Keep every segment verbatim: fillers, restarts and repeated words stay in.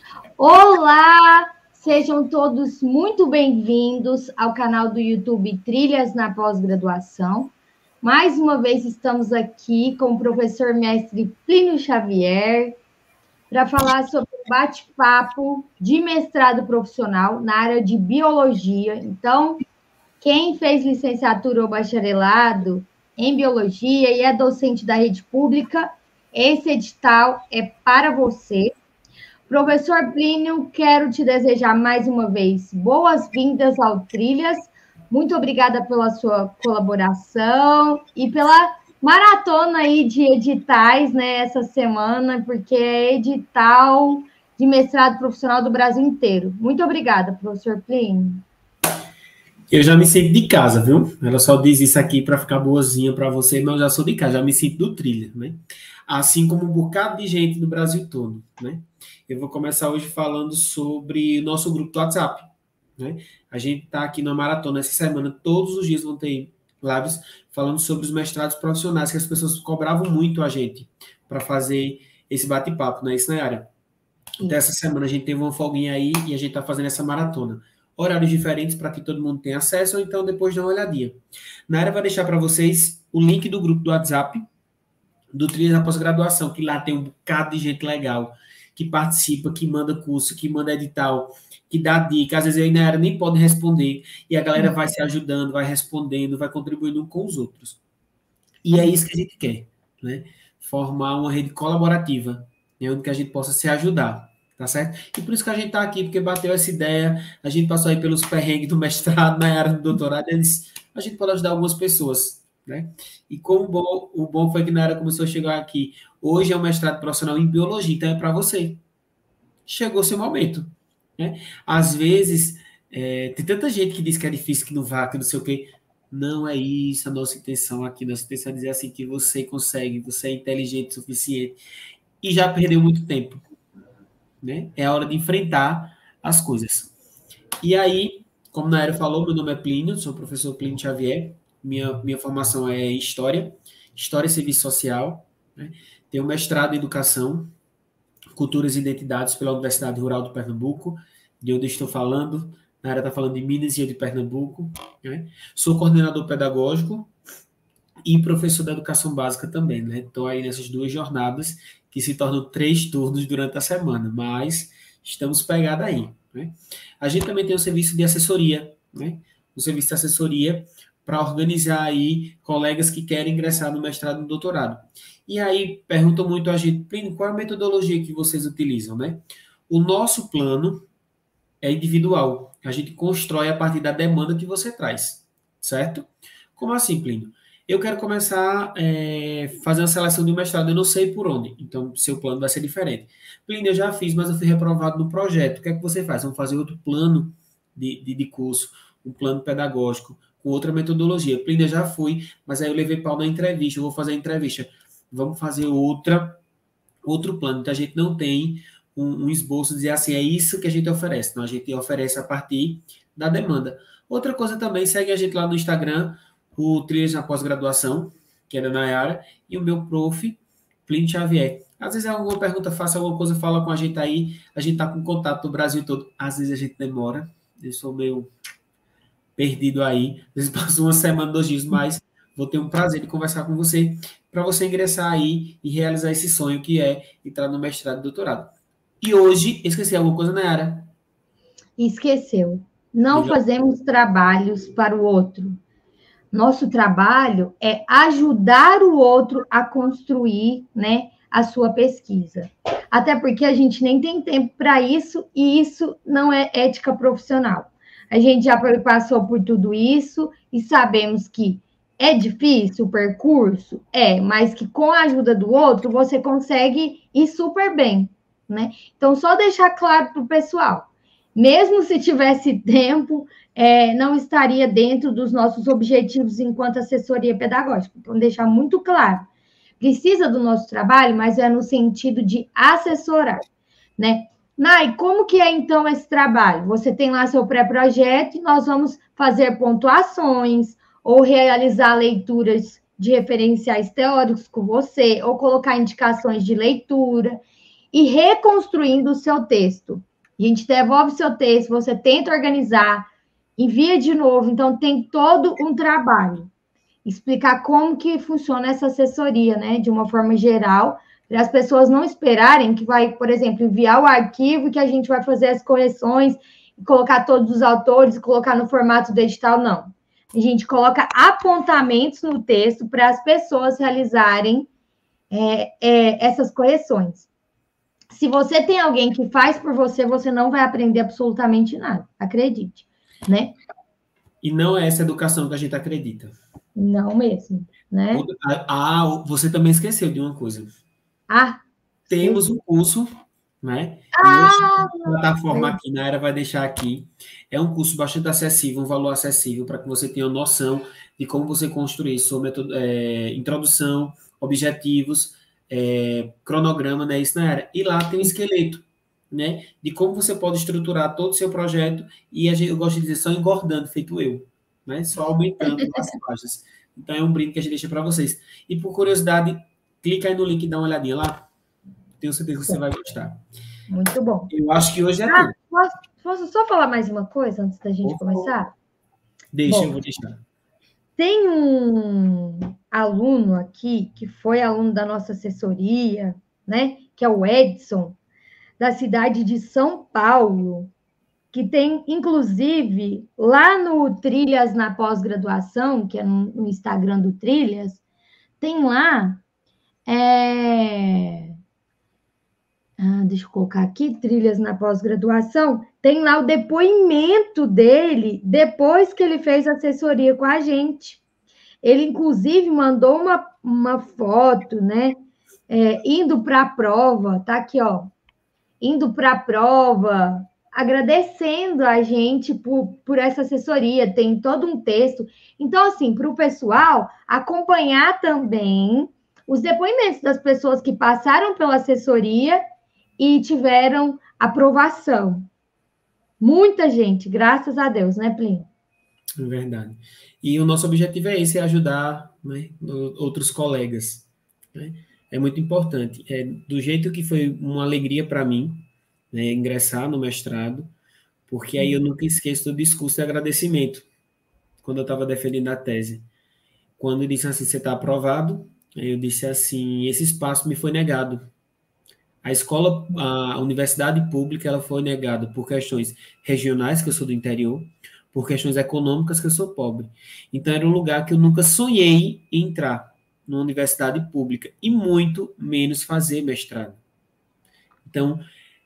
Olá, sejam todos muito bem-vindos ao canal do YouTube Trilhas na Pós-Graduação. Mais uma vez estamos aqui com o professor mestre Plínio Xavier para falar sobre um bate-papo de mestrado profissional na área de biologia. Então, quem fez licenciatura ou bacharelado em biologia e é docente da rede pública, esse edital é para você. Professor Plínio, quero te desejar mais uma vez boas-vindas ao Trilhas. Muito obrigada pela sua colaboração e pela maratona aí de editais, né, essa semana, porque é edital de mestrado profissional do Brasil inteiro. Muito obrigada, professor Plínio. Eu já me sinto de casa, viu? Ela só diz isso aqui para ficar boazinha para você, mas eu já sou de casa, já me sinto do Trilha, né? Assim como um bocado de gente no Brasil todo, né? Eu vou começar hoje falando sobre o nosso grupo do WhatsApp, né? A gente está aqui na maratona essa semana, todos os dias vão ter lives falando sobre os mestrados profissionais, que as pessoas cobravam muito a gente para fazer esse bate-papo, né? Isso, Nayara? Então, essa semana a gente teve uma folguinha aí e a gente está fazendo essa maratona. Horários diferentes para que todo mundo tenha acesso, ou então depois dá uma olhadinha. Nayara vai deixar para vocês o link do grupo do WhatsApp do Trilhas da Pós-Graduação, que lá tem um bocado de gente legal, que participa, que manda curso, que manda edital, que dá dica. Às vezes a Nayara nem pode responder, e a galera vai se ajudando, vai respondendo, vai contribuindo com os outros. E é isso que a gente quer, né? Formar uma rede colaborativa, né? Onde que a gente possa se ajudar. Tá certo? E por isso que a gente tá aqui, porque bateu essa ideia, a gente passou aí pelos perrengues do mestrado, na área do doutorado, eles, a gente pode ajudar algumas pessoas, né? E como bom, o bom foi que na área começou a chegar aqui, hoje é um mestrado profissional em biologia, então é para você. Chegou seu momento, né? Às vezes, é, tem tanta gente que diz que é difícil, que não vai, que não sei o quê. Não é isso a nossa intenção aqui, nossa intenção é dizer assim que você consegue, você é inteligente o suficiente e já perdeu muito tempo. Né? É a hora de enfrentar as coisas. E aí, como a Nayara falou, meu nome é Plínio, sou o professor Plínio Xavier, minha, minha formação é História, História e Serviço Social, né? Tenho mestrado em Educação, Culturas e Identidades pela Universidade Rural do Pernambuco, de onde estou falando, a Nayara está falando de Minas e eu de Pernambuco, né? Sou coordenador pedagógico e professor da Educação Básica também, né? Estou aí nessas duas jornadas, que se tornam três turnos durante a semana, mas estamos pegados aí, né? A gente também tem o serviço de assessoria, né? O serviço de assessoria para organizar aí colegas que querem ingressar no mestrado e no doutorado. E aí perguntam muito a gente, Plínio, qual é a metodologia que vocês utilizam, né? O nosso plano é individual. A gente constrói a partir da demanda que você traz, certo? Como assim, Plínio? Eu quero começar a é, fazer uma seleção de um mestrado, eu não sei por onde, então seu plano vai ser diferente. Plínio, eu já fiz, mas eu fui reprovado no projeto. O que é que você faz? Vamos fazer outro plano de, de, de curso, um plano pedagógico, com outra metodologia. Plínio, eu já fui, mas aí eu levei pau na entrevista, eu vou fazer a entrevista. Vamos fazer outra, outro plano. Então a gente não tem um, um esboço de dizer assim, é isso que a gente oferece. Não, a gente oferece a partir da demanda. Outra coisa também, segue a gente lá no Instagram, o Trilhas na Pós-Graduação, que é da Nayara, e o meu prof, Plínio Xavier. Às vezes é alguma pergunta, faça alguma coisa, fala com a gente aí, a gente está com contato do Brasil todo. Às vezes a gente demora, eu sou meio perdido aí, às vezes passa uma semana, dois dias, mas vou ter um prazer de conversar com você, para você ingressar aí e realizar esse sonho que é entrar no mestrado e doutorado. E hoje, esqueci alguma coisa, Nayara? Esqueceu. Não Diga. Fazemos trabalhos para o outro. Nosso trabalho é ajudar o outro a construir, né, a sua pesquisa. Até porque a gente nem tem tempo para isso e isso não é ética profissional. A gente já passou por tudo isso e sabemos que é difícil o percurso, é, mas que com a ajuda do outro você consegue ir super bem, né? Então, só deixar claro para o pessoal, mesmo se tivesse tempo, é, não estaria dentro dos nossos objetivos enquanto assessoria pedagógica. Então, deixar muito claro. Precisa do nosso trabalho, mas é no sentido de assessorar, né? Nai, como que é, então, esse trabalho? Você tem lá seu pré-projeto e nós vamos fazer pontuações ou realizar leituras de referenciais teóricos com você, ou colocar indicações de leitura. e reconstruindo o seu texto. A gente devolve o seu texto, você tenta organizar, envia de novo, então tem todo um trabalho. Explicar como que funciona essa assessoria, né, de uma forma geral, para as pessoas não esperarem que vai, por exemplo, enviar o arquivo e que a gente vai fazer as correções, colocar todos os autores, colocar no formato do edital, não. A gente coloca apontamentos no texto para as pessoas realizarem é, é, essas correções. Se você tem alguém que faz por você, você não vai aprender absolutamente nada, acredite, né? E não é essa educação que a gente acredita. Não mesmo, né? Ah, você também esqueceu de uma coisa. Ah, temos um curso, né? Ah, e a plataforma aqui na Era vai deixar aqui. É um curso bastante acessível, um valor acessível, para que você tenha noção de como você construir sua metodo, é, introdução, objetivos, é, cronograma, né? Isso na Era. E lá tem um esqueleto, né? De como você pode estruturar todo o seu projeto, e a gente, eu gosto de dizer, só engordando, feito eu, né? Só aumentando as páginas. Então, é um brinde que a gente deixa para vocês. E, por curiosidade, clica aí no link e dá uma olhadinha lá. Tenho certeza que você vai gostar. Muito bom. Eu acho que hoje é ah, tudo. Posso, posso só falar mais uma coisa antes da gente Por começar? Deixa, bom, eu vou deixar. Tem um aluno aqui, que foi aluno da nossa assessoria, né? Que é o Edson, da cidade de São Paulo, que tem, inclusive, lá no Trilhas na pós-graduação, que é no, no Instagram do Trilhas, tem lá... É... Ah, deixa eu colocar aqui, Trilhas na pós-graduação, tem lá o depoimento dele, depois que ele fez assessoria com a gente. Ele, inclusive, mandou uma, uma foto, né? É, indo para a prova, tá aqui, ó. Indo para a prova, agradecendo a gente por, por essa assessoria, tem todo um texto. Então, assim, para o pessoal acompanhar também os depoimentos das pessoas que passaram pela assessoria e tiveram aprovação. Muita gente, graças a Deus, né, Plínio? É verdade. E o nosso objetivo é esse, é ajudar, né, outros colegas. Né? É muito importante. É, do jeito que foi uma alegria para mim, né, ingressar no mestrado, porque aí eu nunca esqueço do discurso de agradecimento, quando eu estava defendendo a tese. Quando eu disse assim, você está aprovado, eu disse assim, esse espaço me foi negado. A escola, a universidade pública, ela foi negada por questões regionais, que eu sou do interior, por questões econômicas, que eu sou pobre. Então, era um lugar que eu nunca sonhei em entrar, numa universidade pública, e muito menos fazer mestrado. Então,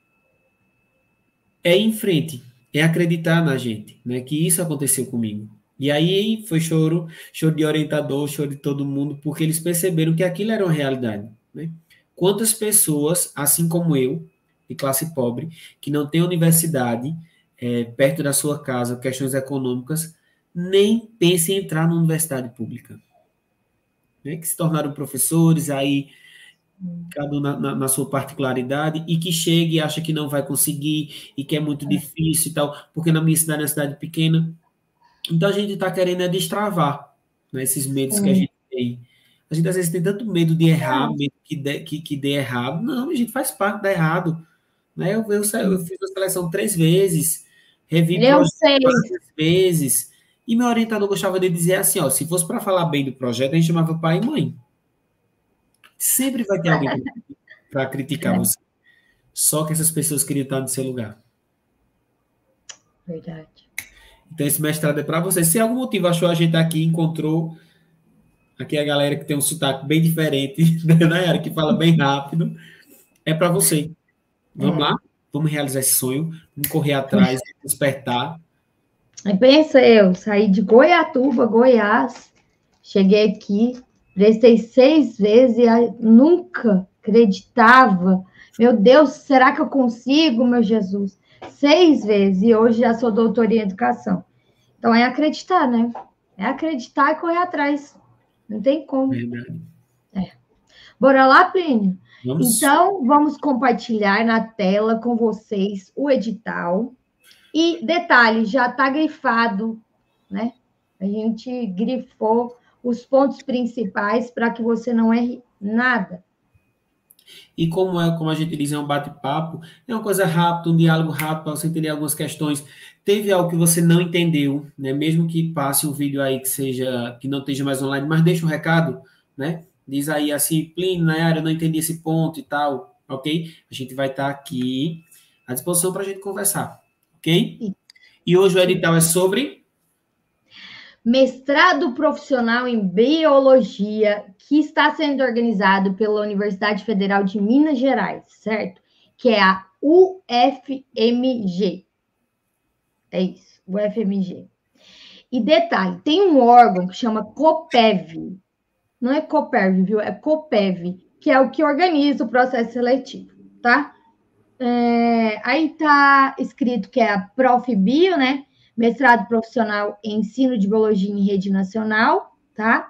é ir em frente, é acreditar na gente, né, que isso aconteceu comigo. E aí foi choro, choro de orientador, choro de todo mundo, porque eles perceberam que aquilo era uma realidade, né? Quantas pessoas, assim como eu, de classe pobre, que não tem universidade é, perto da sua casa, questões econômicas, nem pensam em entrar na universidade pública. Né? Que se tornaram professores, aí cada um na, na, na sua particularidade, e que chega e acha que não vai conseguir, e que é muito difícil e tal, porque na minha cidade é uma cidade pequena. Então, a gente está querendo é destravar, né, esses medos que a gente tem. A gente, às vezes, tem tanto medo de errar, medo que dê, que, que dê errado. Não, a gente faz parte de dar errado. Né? Eu, eu, eu fiz a seleção três vezes, revi projeto várias vezes, e meu orientador gostava de dizer assim, ó, se fosse para falar bem do projeto, a gente chamava pai e mãe. Sempre vai ter alguém para criticar você. Só que essas pessoas queriam estar no seu lugar. Verdade. Então, esse mestrado é para você. Se algum motivo achou a gente aqui, encontrou aqui a galera que tem um sotaque bem diferente, né, que fala bem rápido, é para você. Vamos é. lá? Vamos realizar esse sonho, vamos correr atrás, despertar. Pensa eu, saí de Goiatuba, Goiás, cheguei aqui, prestei seis vezes e nunca acreditava. Meu Deus, será que eu consigo, meu Jesus? Seis vezes, e hoje já sou doutora em educação. Então, é acreditar, né? É acreditar e correr atrás. Não tem como. Verdade. É. Bora lá, Plínio? Vamos. Então, vamos compartilhar na tela com vocês o edital. E, detalhe, já está grifado, né? A gente grifou os pontos principais para que você não erre nada. E como é, como a gente diz, é um bate-papo, é uma coisa rápida, um diálogo rápido, para você entender algumas questões. Teve algo que você não entendeu, né? Mesmo que passe um vídeo aí que seja, que não esteja mais online, mas deixa um recado, né? Diz aí assim, Plínio, Nayara, eu não entendi esse ponto e tal, ok? A gente vai estar aqui à disposição para a gente conversar, ok? E hoje o edital é sobre mestrado profissional em biologia, que está sendo organizado pela Universidade Federal de Minas Gerais, certo? Que é a U F M G. É isso, U F M G. E detalhe, tem um órgão que chama COPEV. Não é COPERV, viu? É COPEV, que é o que organiza o processo seletivo, tá? É, aí tá escrito que é a Profbio, né? Mestrado profissional em ensino de biologia em rede nacional, tá?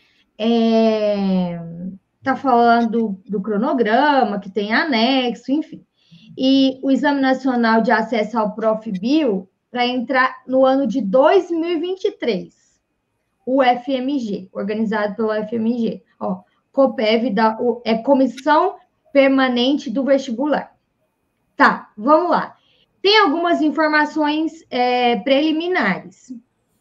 É, tá falando do cronograma, que tem anexo, enfim. E o Exame Nacional de Acesso ao Profbio para entrar no ano de dois mil e vinte e três, o F M G, organizado pelo F M G. Ó, COPEV da, é Comissão Permanente do Vestibular. Tá, vamos lá. Tem algumas informações é, preliminares.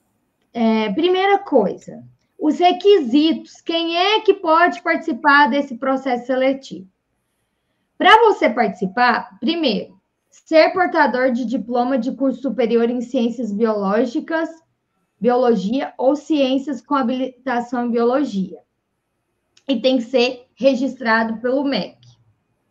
É, primeira coisa, os requisitos. Quem é que pode participar desse processo seletivo? Para você participar, primeiro, ser portador de diploma de curso superior em ciências biológicas, biologia ou ciências com habilitação em biologia. E tem que ser registrado pelo M E C,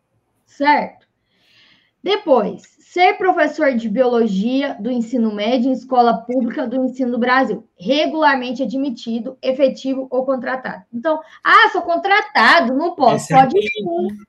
certo? Depois, ser professor de biologia do ensino médio em escola pública do ensino do Brasil, regularmente admitido, efetivo ou contratado. Então, ah, sou contratado, não posso. esse Pode aqui, sim.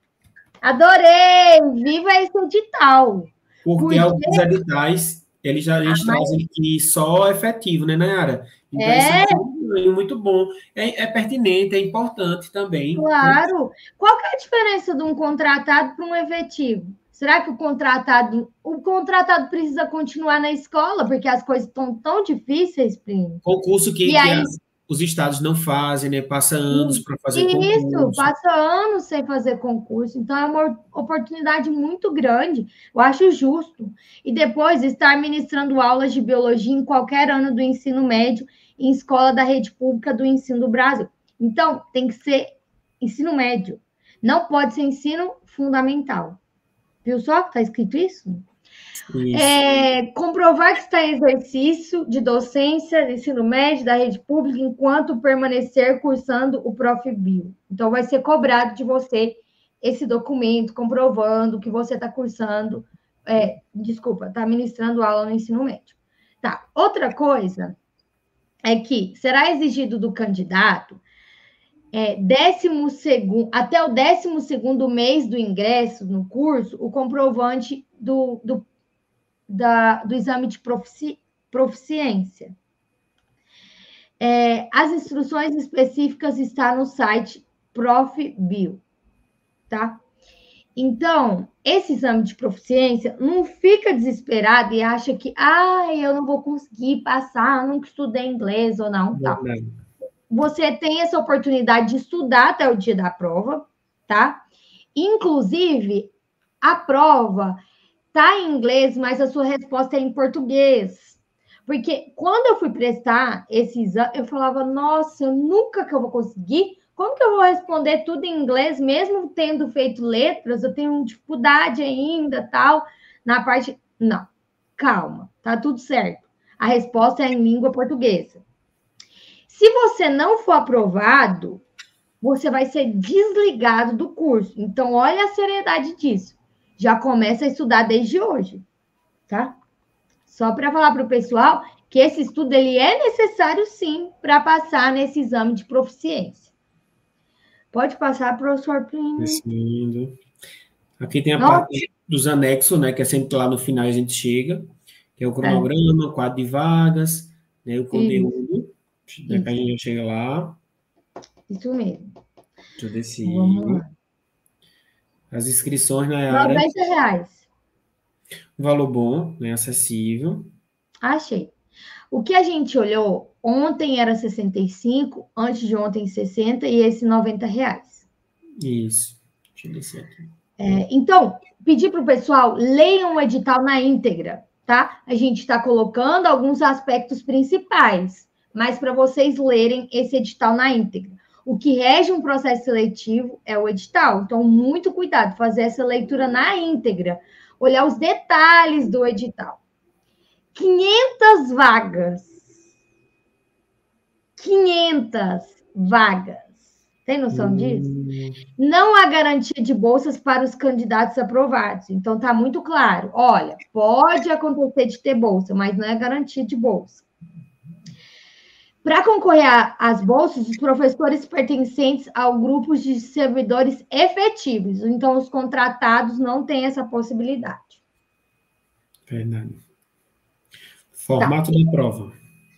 Adorei! Viva esse edital! porque Porque alguns editais, eles já eles trazem que só efetivo, né, Nayara? Então, esse é, aqui é muito bom. É, é pertinente, é importante também, né? claro. Qual que é a diferença de um contratado para um efetivo? Será que o contratado, o contratado precisa continuar na escola porque as coisas estão tão difíceis, primo? Concurso que, E que aí, as- os estados não fazem, né? Passa anos para fazer isso, concurso. passa anos sem fazer concurso, então é uma oportunidade muito grande, eu acho justo. E depois estar ministrando aulas de biologia em qualquer ano do ensino médio em escola da rede pública do ensino do Brasil. Então, tem que ser ensino médio, não pode ser ensino fundamental. Viu só que está escrito isso? Isso. É, comprovar que está em exercício de docência de ensino médio da rede pública enquanto permanecer cursando o Profbio. Então, vai ser cobrado de você esse documento comprovando que você está cursando, é, desculpa, está ministrando aula no ensino médio. Tá. Outra coisa é que será exigido do candidato é, décimo segundo, até o décimo segundo mês do ingresso no curso, o comprovante do, do Da, do exame de profici, proficiência. É, as instruções específicas estão no site Profbio, tá? Então, esse exame de proficiência, não fica desesperado e acha que, ah, eu não vou conseguir passar, eu nunca estudei inglês ou não, tal. Você tem essa oportunidade de estudar até o dia da prova, tá? Inclusive, a prova tá em inglês, mas a sua resposta é em português. Porque quando eu fui prestar esse exame, eu falava, nossa, eu nunca que eu vou conseguir. Como que eu vou responder tudo em inglês, mesmo tendo feito letras? Eu tenho dificuldade ainda, tal, na parte... Não, calma, tá tudo certo. A resposta é em língua portuguesa. Se você não for aprovado, você vai ser desligado do curso. Então, olha a seriedade disso. Já começa a estudar desde hoje, tá? Só para falar para o pessoal que esse estudo ele é necessário, sim, para passar nesse exame de proficiência. Pode passar, professor Plínio. Aqui tem a Não. parte dos anexos, né? Que é sempre lá no final a gente chega, que é o cronograma, o quadro de vagas, né, o conteúdo. Daqui a gente chega lá. Isso mesmo. Deixa eu descer. Vamos lá. As inscrições na área. noventa reais. Um valor bom, né? Acessível. Achei. O que a gente olhou, ontem era sessenta e cinco, antes de ontem sessenta, e esse noventa reais. Isso. Deixa eu descer aqui. É, então, pedir para o pessoal, leiam o edital na íntegra, tá? A gente está colocando alguns aspectos principais, mas para vocês lerem esse edital na íntegra. O que rege um processo seletivo é o edital, então muito cuidado, fazer essa leitura na íntegra, olhar os detalhes do edital. quinhentas vagas. quinhentas vagas. Tem noção disso? Hum. Não há garantia de bolsas para os candidatos aprovados. Então, está muito claro. Olha, pode acontecer de ter bolsa, mas não é garantia de bolsa. Para concorrer às bolsas, os professores pertencentes ao grupo de servidores efetivos. Então, os contratados não têm essa possibilidade. Verdade. Formato tá. Da prova.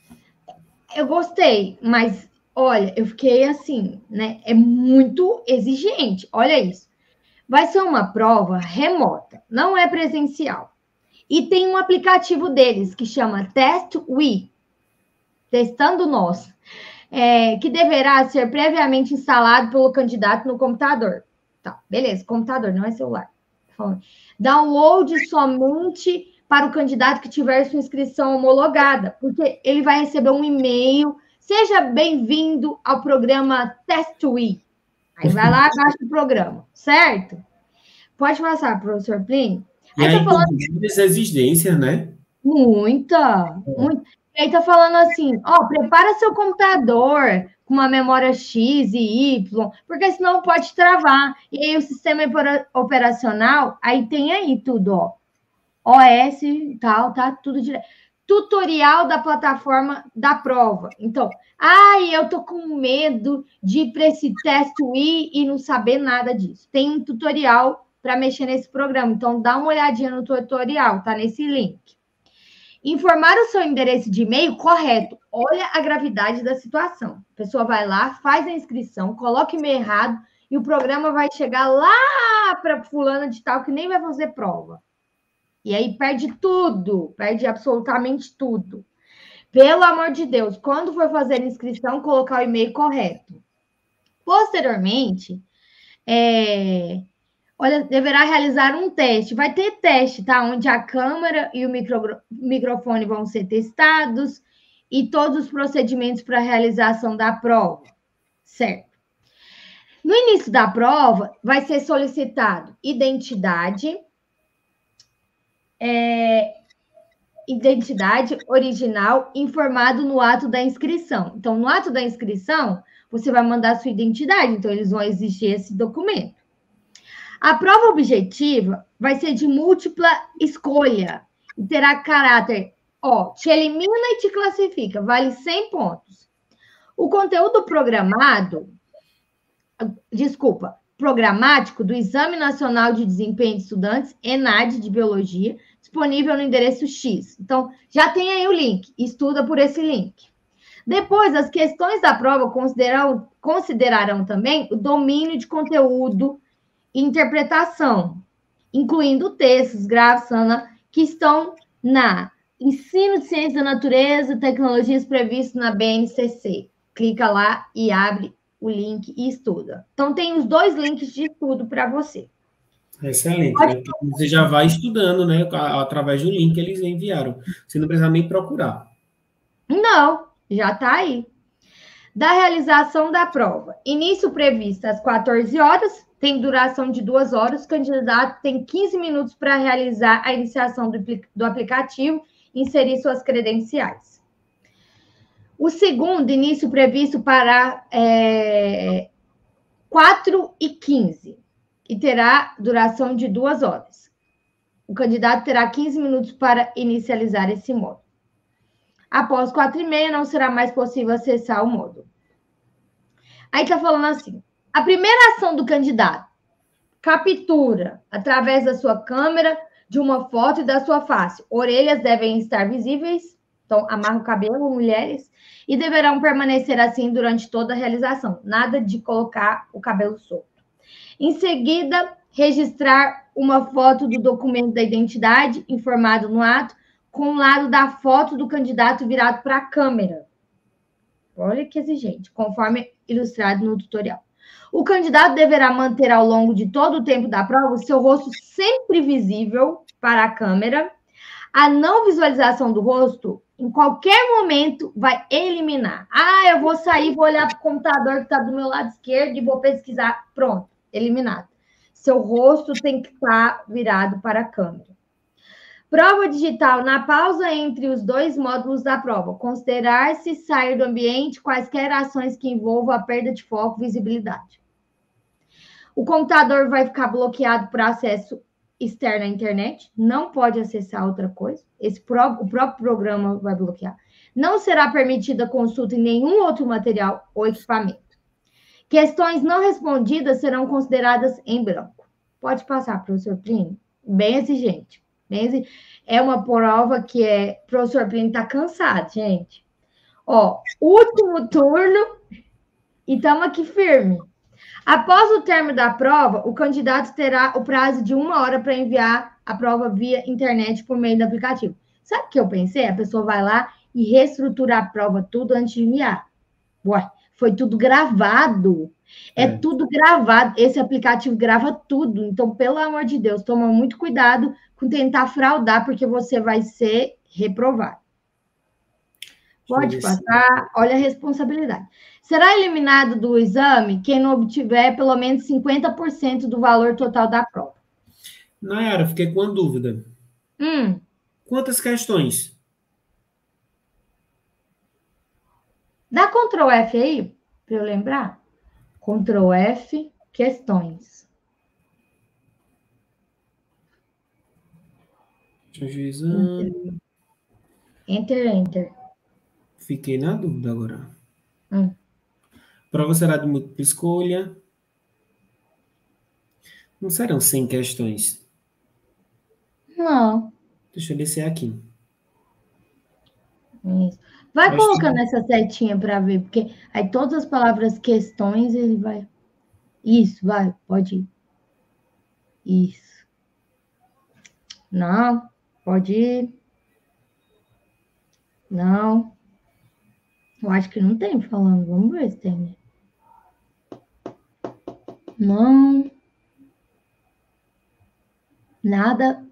Eu gostei, mas, olha, eu fiquei assim, né? É muito exigente. Olha isso. Vai ser uma prova remota, não é presencial. E tem um aplicativo deles que chama TestWe. Testando nós, é, que deverá ser previamente instalado pelo candidato no computador. Tá, beleza, computador, não é celular. Download somente para o candidato que tiver sua inscrição homologada, porque ele vai receber um e-mail. Seja bem-vindo ao programa TestWe. Aí vai lá, baixa o programa, certo? Pode passar, professor Plínio. Aí, aí tá falando muitas exigências, né? Muita, muita. E aí tá falando assim, ó, prepara seu computador com uma memória X e Y, porque senão pode travar. E aí o sistema operacional, aí tem aí tudo, ó. O S e tal, tá tudo direto. Tutorial da plataforma da prova. Então, ai, eu tô com medo de ir para esse TestWe e não saber nada disso. Tem um tutorial para mexer nesse programa. Então, dá uma olhadinha no tutorial, tá nesse link. Informar o seu endereço de e-mail correto. Olha a gravidade da situação. A pessoa vai lá, faz a inscrição, coloca o e-mail errado e o programa vai chegar lá para fulana de tal que nem vai fazer prova. E aí perde tudo, perde absolutamente tudo. Pelo amor de Deus, quando for fazer a inscrição, colocar o e-mail correto. Posteriormente, é... olha, deverá realizar um teste. Vai ter teste, tá? Onde a câmera e o micro... microfone vão ser testados e todos os procedimentos para a realização da prova, certo? No início da prova, vai ser solicitado identidade, é... identidade original informado no ato da inscrição. Então, no ato da inscrição, você vai mandar a sua identidade, então eles vão exigir esse documento. A prova objetiva vai ser de múltipla escolha e terá caráter, ó, te elimina e te classifica, vale cem pontos. O conteúdo programado, desculpa, programático do Exame Nacional de Desempenho de Estudantes, ENAD, de Biologia, disponível no endereço X. Então, já tem aí o link, estuda por esse link. Depois, as questões da prova considerarão, considerarão também o domínio de conteúdo e interpretação, incluindo textos, grafos, que estão na Ensino de Ciências da Natureza e Tecnologias previsto na B N C C. Clica lá e abre o link e estuda. Então, tem os dois links de estudo para você. Excelente. Né? Você já vai estudando, né? Através do link que eles enviaram. Você não precisa nem procurar. Não, já está aí. Da realização da prova. Início previsto às quatorze horas, tem duração de duas horas. O candidato tem quinze minutos para realizar a iniciação do, do aplicativo e inserir suas credenciais. O segundo, início previsto para é, quatro e quinze, e terá duração de duas horas. O candidato terá quinze minutos para inicializar esse módulo. Após quatro e meia, não será mais possível acessar o módulo. Aí está falando assim, a primeira ação do candidato, captura, através da sua câmera, de uma foto e da sua face. Orelhas devem estar visíveis, então amarra o cabelo, mulheres, e deverão permanecer assim durante toda a realização. Nada de colocar o cabelo solto. Em seguida, registrar uma foto do documento da identidade, informado no ato, com o lado da foto do candidato virado para a câmera. Olha que exigente, conforme ilustrado no tutorial. O candidato deverá manter ao longo de todo o tempo da prova o seu rosto sempre visível para a câmera. A não visualização do rosto, em qualquer momento, vai eliminar. Ah, eu vou sair, vou olhar para o computador que está do meu lado esquerdo e vou pesquisar. Pronto, eliminado. Seu rosto tem que estar virado para a câmera. Prova digital na pausa entre os dois módulos da prova. Considerar-se sair do ambiente quaisquer ações que envolvam a perda de foco e visibilidade. O computador vai ficar bloqueado por acesso externo à internet. Não pode acessar outra coisa. Esse pró- o próprio programa vai bloquear. Não será permitida consulta em nenhum outro material ou equipamento. Questões não respondidas serão consideradas em branco. Pode passar, professor Plínio. Bem exigente. É uma prova que é... Professor Plínio está cansado, gente. Ó, último turno e estamos aqui firme. Após o término da prova, o candidato terá o prazo de uma hora para enviar a prova via internet por meio do aplicativo. Sabe o que eu pensei? A pessoa vai lá e reestrutura a prova tudo antes de enviar. Ué, foi tudo gravado. É, é tudo gravado. Esse aplicativo grava tudo. Então, pelo amor de Deus, toma muito cuidado com tentar fraudar, porque você vai ser reprovado. Pode passar. Olha a responsabilidade. Será eliminado do exame quem não obtiver pelo menos cinquenta por cento do valor total da prova. Nayara, fiquei com uma dúvida. Hum. Quantas questões? Dá Ctrl F aí, para eu lembrar. Ctrl F, questões. Enter, enter. enter. Fiquei na dúvida agora. Hum. Prova será de múltipla escolha. Não serão cem questões? Não. Deixa eu descer aqui. Isso. Vai colocando que... essa setinha para ver, porque aí todas as palavras questões ele vai... Isso, vai, pode ir. Isso. Não, pode ir. Não. Eu acho que não tem falando. Vamos ver se tem, né? Não. Nada.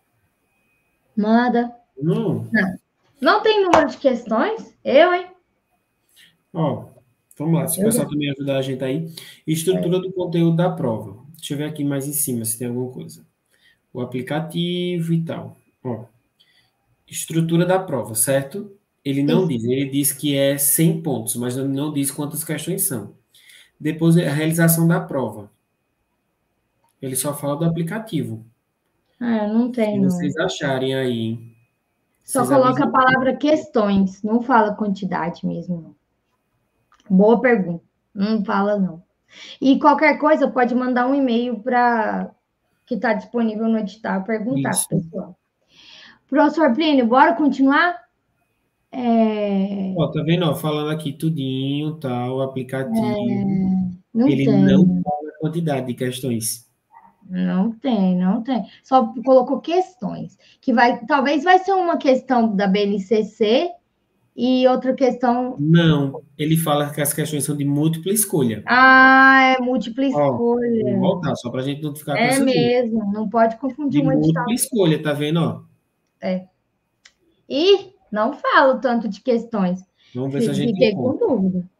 Nada. Não. Não. Não tem número de questões? Eu, hein? Ó, vamos lá. Se o pessoal também ajudar a gente aí. Estrutura é. do conteúdo da prova. Deixa eu ver aqui mais em cima se tem alguma coisa. O aplicativo e tal. Ó. Estrutura da prova, certo? Ele não Sim. diz. Ele diz que é cem pontos, mas não diz quantas questões são. Depois, a realização da prova. Ele só fala do aplicativo. Ah, não tem, Se não. vocês acharem aí... Só coloca a palavra questões, não fala quantidade mesmo, não. Boa pergunta. Não fala, não. E qualquer coisa, pode mandar um e-mail para que está disponível no edital, perguntar para o pessoal. Professor Plínio, bora continuar? É... Ó, tá vendo? Ó, falando aqui tudinho, tal, o aplicativo. É... Não ele tem. não fala a quantidade de questões. Não tem, não tem. Só colocou questões. Que vai, talvez vai ser uma questão da B N C C e outra questão... Não, ele fala que as questões são de múltipla escolha. Ah, é múltipla Ó, escolha. vou voltar, só para a gente não ficar com É essa mesmo, dúvida. Não pode confundir de um edital. múltipla escolha, tá vendo? Ó? É. E não falo tanto de questões. Vamos ver se a gente Fiquei com dúvida.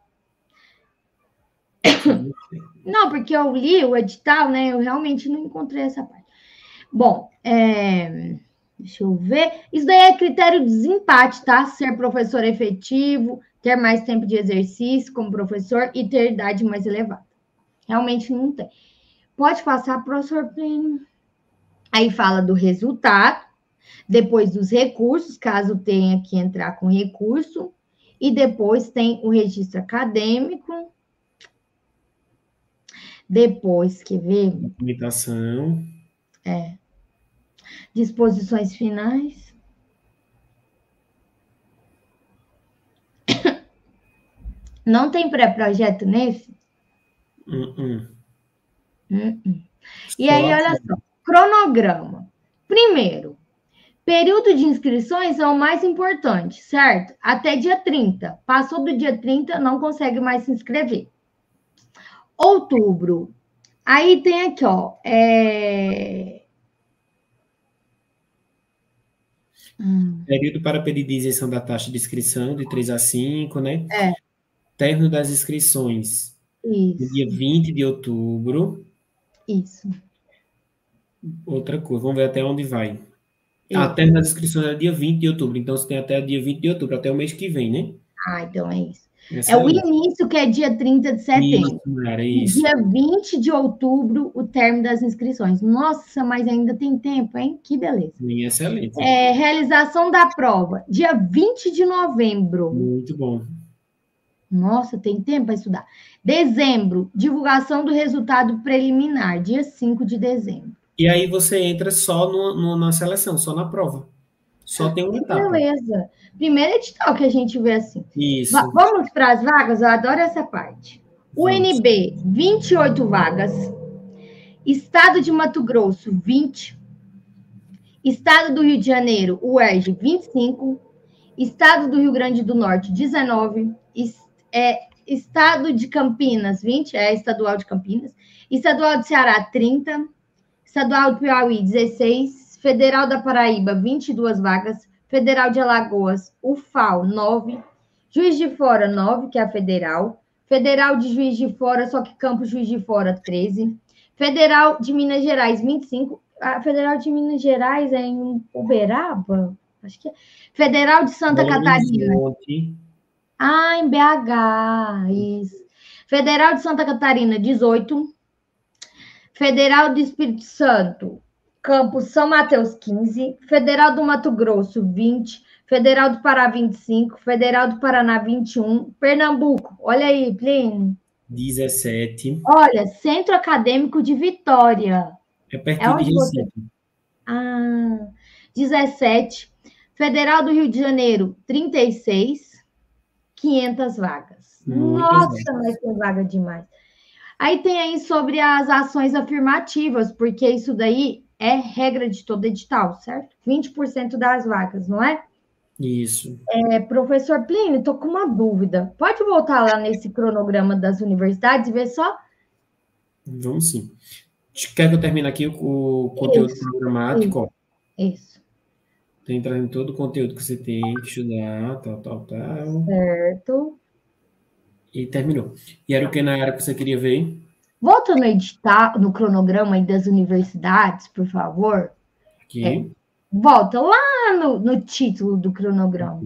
Não, porque eu li o edital, né? Eu realmente não encontrei essa parte. Bom, é... deixa eu ver. Isso daí é critério de desempate, tá? Ser professor efetivo, ter mais tempo de exercício como professor e ter idade mais elevada. Realmente não tem. Pode passar, professor Plínio. Aí fala do resultado, depois dos recursos, caso tenha que entrar com recurso, e depois tem o registro acadêmico. Depois, quer ver? Documentação. É. Disposições finais. Não tem pré-projeto nesse? Uh-uh. Uh-uh. E aí, olha só. Cronograma. Primeiro, período de inscrições é o mais importante, certo? Até dia trinta. Passou do dia trinta, não consegue mais se inscrever. Outubro. Aí tem aqui, ó. É... Hum. Período para pedir de isenção da taxa de inscrição, de três a cinco, né? É. Término das inscrições. Isso. No dia vinte de outubro. Isso. Outra coisa, vamos ver até onde vai. Isso. A término das inscrições é dia vinte de outubro, então você tem até dia vinte de outubro, até o mês que vem, né? Ah, então é isso. Essa é o início, que é dia trinta de setembro. Isso, era isso. Dia vinte de outubro, o término das inscrições. Nossa, mas ainda tem tempo, hein? Que beleza. Sim, excelente. É, realização da prova, dia vinte de novembro. Muito bom. Nossa, tem tempo para estudar. Dezembro, divulgação do resultado preliminar, dia cinco de dezembro. E aí você entra só no, no, na seleção, só na prova. Só tem uma etapa. Beleza. Primeiro edital que a gente vê assim. Isso. Vamos para as vagas? Eu adoro essa parte. U N B, vinte e oito vagas. Estado de Mato Grosso, vinte. Estado do Rio de Janeiro, U E R J, vinte e cinco. Estado do Rio Grande do Norte, dezenove. É, Estado de Campinas, vinte. É estadual de Campinas. Estadual de Ceará, trinta. Estadual do Piauí, dezesseis. Federal da Paraíba, vinte e duas vagas. Federal de Alagoas, U F A L, nove. Juiz de Fora, nove, que é a federal. Federal de Juiz de Fora, só que Campos Juiz de Fora, treze. Federal de Minas Gerais, vinte e cinco. A Federal de Minas Gerais é em Uberaba? Acho que é. Federal de Santa Bom, Catarina. Monte. Ah, em B H, isso. Federal de Santa Catarina, dezoito. Federal do Espírito Santo, Campus São Mateus, quinze. Federal do Mato Grosso, vinte. Federal do Pará, vinte e cinco. Federal do Paraná, vinte e um. Pernambuco, olha aí, Plínio. dezessete. Olha, Centro Acadêmico de Vitória. É pertinho é de Recife. Você... Ah, dezessete. Federal do Rio de Janeiro, trinta e seis. quinhentas vagas. Muito Nossa, exato. mas tem vaga demais. Aí tem aí sobre as ações afirmativas, porque isso daí é regra de todo edital, certo? vinte por cento das vagas, não é? Isso. É, professor Plínio, estou com uma dúvida. Pode voltar lá nesse cronograma das universidades e ver só? Vamos sim. Quer que eu termine aqui o conteúdo Isso, programático? Isso. isso. Tem entrando em todo o conteúdo que você tem que estudar, tal, tal, tal. Certo. E terminou. E era o que na área que você queria ver? Volta no edital, no cronograma aí das universidades, por favor. Aqui. É, volta lá no, no título do cronograma.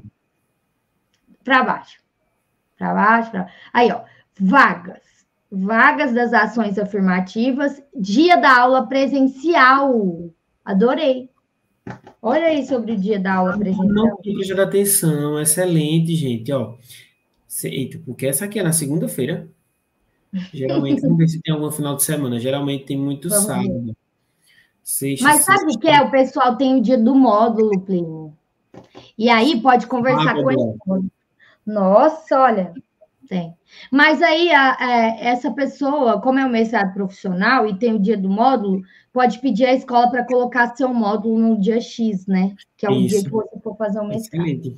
Para baixo. Para baixo, para baixo. Aí, ó. Vagas. Vagas das ações afirmativas. Dia da aula presencial. Adorei. Olha aí sobre o dia da aula presencial. Não fica já da atenção. Excelente, gente. Ó. Eita, porque essa aqui é na segunda-feira. Geralmente, vamos ver se tem algum final de semana. Geralmente tem muito vamos sábado. Sexta, Mas sabe o que é? O pessoal tem o dia do módulo, Plínio. E aí pode conversar ah, com ele. Nossa, olha, tem. Mas aí a, a, essa pessoa, como é um mestrado profissional e tem o dia do módulo, pode pedir à escola para colocar seu módulo no dia X, né? Que é o Isso. dia que você for fazer o mestrado. Excelente.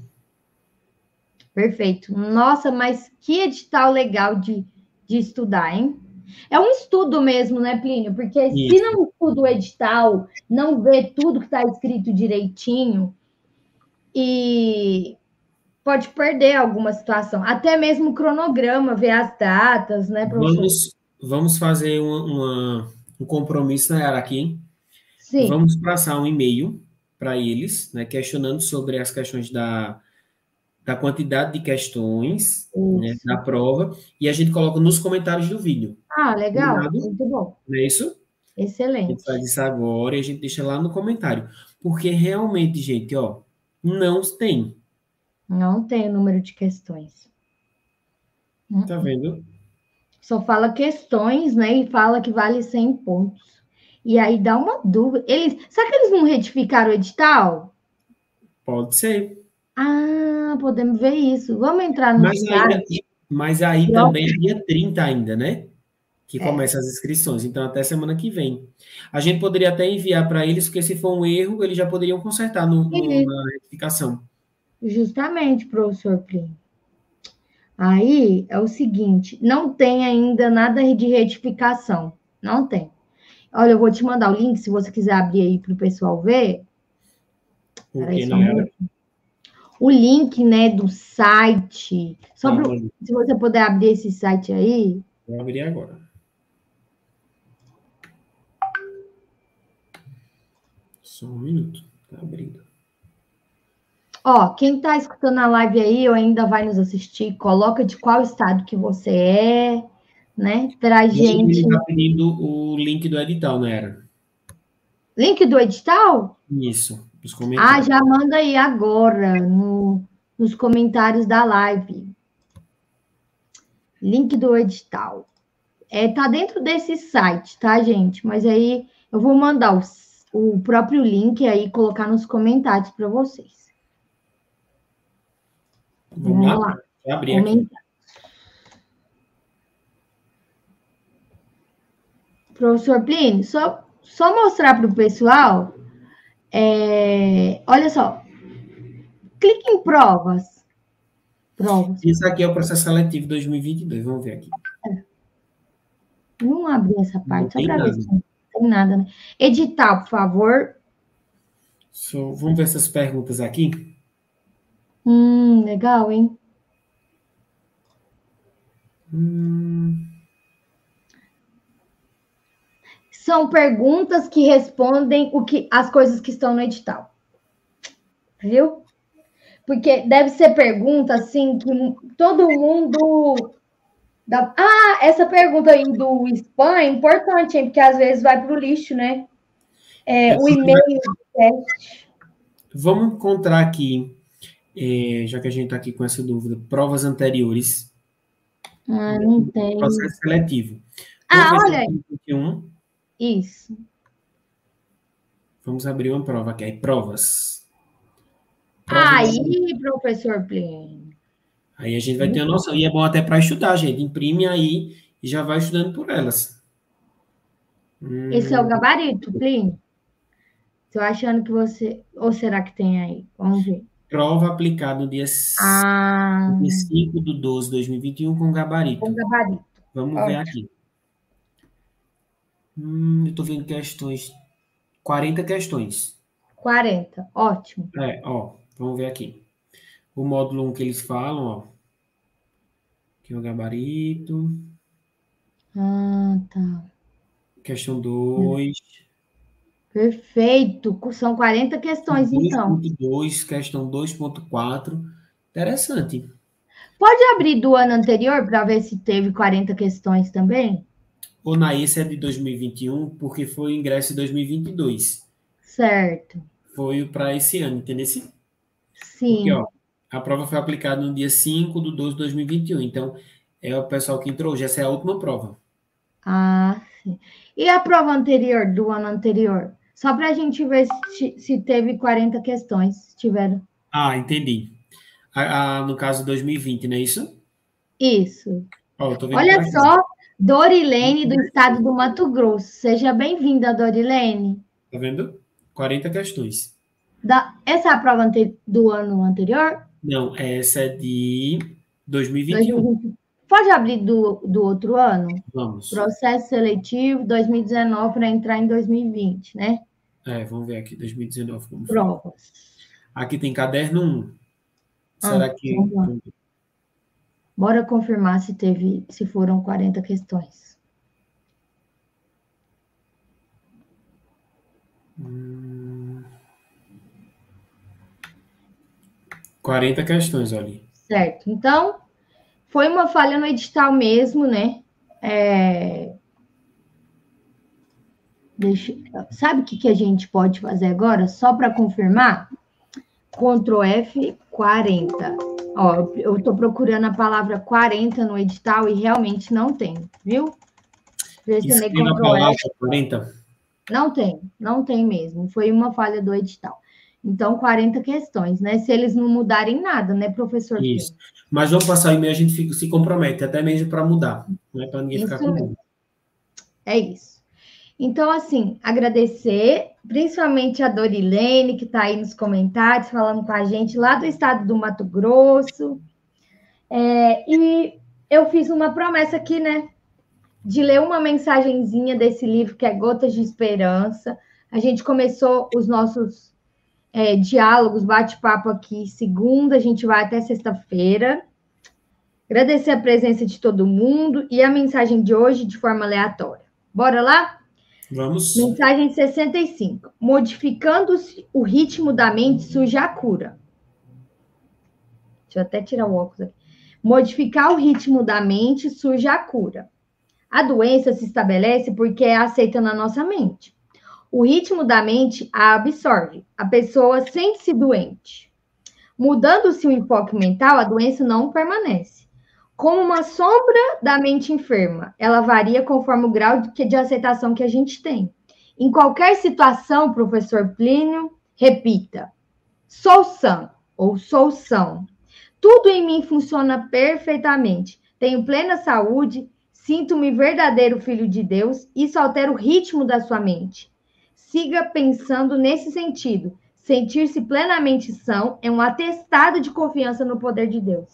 Perfeito. Nossa, mas que edital legal de, de estudar, hein? É um estudo mesmo, né, Plínio? Porque Isso. se não estuda o edital, não vê tudo que está escrito direitinho, e pode perder alguma situação. Até mesmo o cronograma, ver as datas, né, professor? Vamos, vamos fazer uma, uma, um compromisso, né, aqui. Sim. Vamos passar um e-mail para eles, né, questionando sobre as questões da... da quantidade de questões, né, da prova, e a gente coloca nos comentários do vídeo. Ah, legal, Combinado? Muito bom. Não é isso? Excelente. A gente faz isso agora e a gente deixa lá no comentário. Porque realmente, gente, ó, não tem. Não tem o número de questões. Tá vendo? Só fala questões, né, e fala que vale cem pontos. E aí dá uma dúvida. Eles, será que eles não retificaram o edital? Pode ser. Ah, podemos ver isso. Vamos entrar no mas site. Ainda, mas aí Não. também é dia trinta ainda, né? Que é. começa as inscrições. Então, até semana que vem. A gente poderia até enviar para eles, porque se for um erro, eles já poderiam consertar no, no, na retificação. Justamente, professor Plínio. Aí é o seguinte, não tem ainda nada de retificação. Não tem. Olha, eu vou te mandar o link, se você quiser abrir aí para o pessoal ver. Peraí, Porque só não um era. minuto. O link, né, do site. Só Tá, pro, mano. se você puder abrir esse site aí. Vou abrir agora. Só um minuto. Tá abrindo. Ó, quem está escutando a live aí ou ainda vai nos assistir, coloca de qual estado que você é, né? Pra E aí gente. ele tá pedindo o link do edital, não era? Link do edital? Isso, nos Ah, comentários. já manda aí agora no, nos comentários da live. Link do edital. É, tá dentro desse site, tá, gente? Mas aí eu vou mandar os, o próprio link aí colocar nos comentários para vocês. Vamos Vamos lá? lá. Vou abrir aqui. Comentar. Professor Plínio, só, só mostrar para o pessoal. É, olha só. Clique em provas. Provas. Isso aqui é o processo seletivo dois mil e vinte e dois. Vamos ver aqui. Não abri essa Não parte, só tem para ver nada. se não tem nada, né? Edital, por favor. Só, vamos ver essas perguntas aqui. Hum, legal, hein? Hum, São perguntas que respondem o que, as coisas que estão no edital. Viu? Porque deve ser pergunta assim que todo mundo. Dá... Ah, essa pergunta aí do spam é importante, hein? Porque às vezes vai para o lixo, né? É, o e-mail do teste. vamos encontrar aqui, é, já que a gente está aqui com essa dúvida, provas anteriores. Ah, não tem. Processo seletivo. Vamos Ah, ver se olha aí. tem vinte e um. Isso. Vamos abrir uma prova aqui. Aí, provas. Prova Aí, de... professor Plínio. Aí a gente vai ter a noção. E é bom até para estudar, gente. Imprime aí e já vai estudando por elas. Esse é o Hum, gabarito, Plínio. Estou achando que você. Ou será que tem aí? Vamos ver. prova aplicada no dia, Ah, dia cinco de doze de dois mil e vinte e um com com gabarito. gabarito. Vamos ver Ótimo. aqui. Hum, eu estou vendo questões. quarenta questões. quarenta. Ótimo. É, ó. Vamos ver aqui. O módulo um que eles falam, ó. Aqui é o gabarito. Ah, tá. Questão dois. Perfeito. São quarenta questões, então. dois ponto dois, questão dois ponto quatro. Interessante. Pode abrir do ano anterior para ver se teve quarenta questões também? O Naís é de dois mil e vinte e um, porque foi o ingresso de dois mil e vinte e dois. Certo. Foi para esse ano, entendeu? Porque, Sim. ó, a prova foi aplicada no dia cinco de doze de dois mil e vinte e um. Então, é o pessoal que entrou hoje. Essa é a última prova. Ah, sim. E a prova anterior, do ano anterior? Só para a gente ver se, se teve quarenta questões. Se tiveram. Ah, entendi. A, a, no caso dois mil e vinte, não é isso? Isso. Ó, eu tô vendo por Olha aqui. só, Dorilene, do estado do Mato Grosso. Seja bem-vinda, Dorilene. Tá vendo? quarenta questões. Da... Essa é a prova ante... do ano anterior? Não, essa é de dois mil e vinte e um. dois mil e vinte. Pode abrir do, do outro ano? Vamos. Processo seletivo dois mil e dezenove para entrar em dois mil e vinte, né? É, vamos ver aqui, dois mil e dezenove como foi. Provas. Aqui tem caderno um. Ah, Será que... vamos lá. Bora confirmar se teve, se foram quarenta questões. Hum... quarenta questões ali. Certo. Então, foi uma falha no edital mesmo, né? É... Deixa... Sabe o que, que a gente pode fazer agora? Só para confirmar? Ctrl F quarenta. Ó, eu estou procurando a palavra quarenta no edital e realmente não tem, viu? Pressionei Escreva a Ctrl palavra F. quarenta. Não tem, não tem mesmo. Foi uma falha do edital. Então, quarenta questões, né? Se eles não mudarem nada, né, professor? Isso. Pedro? Mas vamos passar o e-mail, a gente fica, se compromete, até mesmo para mudar. Não é para ninguém Isso ficar com dúvida. É isso. Então, assim, agradecer, principalmente a Dorilene, que está aí nos comentários, falando com a gente lá do estado do Mato Grosso. É, e eu fiz uma promessa aqui, né? De ler uma mensagenzinha desse livro que é Gotas de Esperança. A gente começou os nossos é, diálogos, bate-papo aqui segunda, a gente vai até sexta-feira. Agradecer a presença de todo mundo e a mensagem de hoje de forma aleatória. Bora lá? Vamos. Mensagem sessenta e cinco. Modificando o ritmo da mente surge a cura. Deixa eu até tirar o óculos aqui. Modificar o ritmo da mente surge a cura. A doença se estabelece porque é aceita na nossa mente. O ritmo da mente a absorve. A pessoa sente-se doente. Mudando-se o enfoque mental, a doença não permanece. Como uma sombra da mente enferma, ela varia conforme o grau de, de aceitação que a gente tem. Em qualquer situação, professor Plínio, repita: sou sã ou sou são. Tudo em mim funciona perfeitamente. Tenho plena saúde, sinto-me verdadeiro filho de Deus. Isso altera o ritmo da sua mente. Siga pensando nesse sentido. Sentir-se plenamente são é um atestado de confiança no poder de Deus.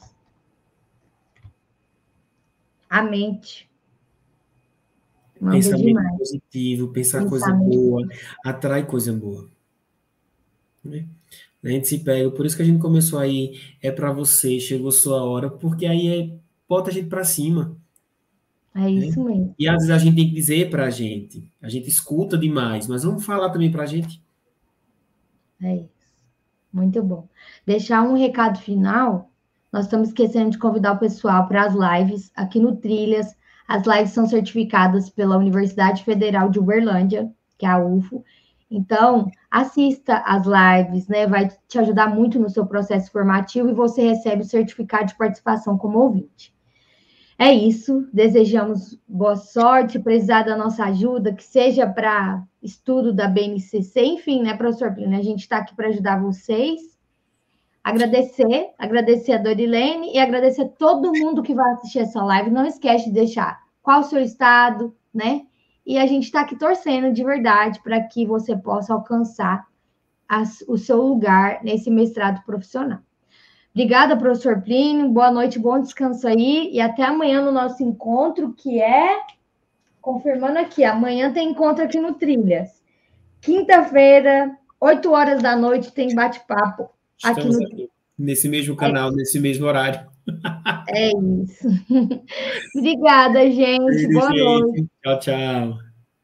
A mente manda Pensamento demais. positivo, pensar Pensamento coisa boa, atrai coisa boa. Né? A gente se pega, por isso que a gente começou aí, é para você, chegou sua hora, porque aí é, bota a gente para cima. É isso né? mesmo. E às vezes a gente tem que dizer para a gente, a gente escuta demais, mas vamos falar também para a gente. É isso. Muito bom. Deixar um recado final, nós estamos esquecendo de convidar o pessoal para as lives aqui no Trilhas. As lives são certificadas pela Universidade Federal de Uberlândia, que é a U F O. Então, assista às lives, né? Vai te ajudar muito no seu processo formativo e você recebe o certificado de participação como ouvinte. É isso. Desejamos boa sorte. Se precisar da nossa ajuda, que seja para estudo da B N C C, enfim, né, professor Plínio? A gente está aqui para ajudar vocês. Agradecer, agradecer a Dorilene e agradecer a todo mundo que vai assistir essa live. Não esquece de deixar qual o seu estado, né? E a gente está aqui torcendo de verdade para que você possa alcançar as, o seu lugar nesse mestrado profissional. Obrigada, professor Plínio. Boa noite, bom descanso aí. E até amanhã no nosso encontro, que é... Confirmando aqui, amanhã tem encontro aqui no Trilhas. Quinta-feira, oito horas da noite, tem bate-papo aqui no aqui, nesse mesmo canal, é. nesse mesmo horário. É isso. Obrigada, gente. Beijo, Boa gente. noite. Tchau, tchau.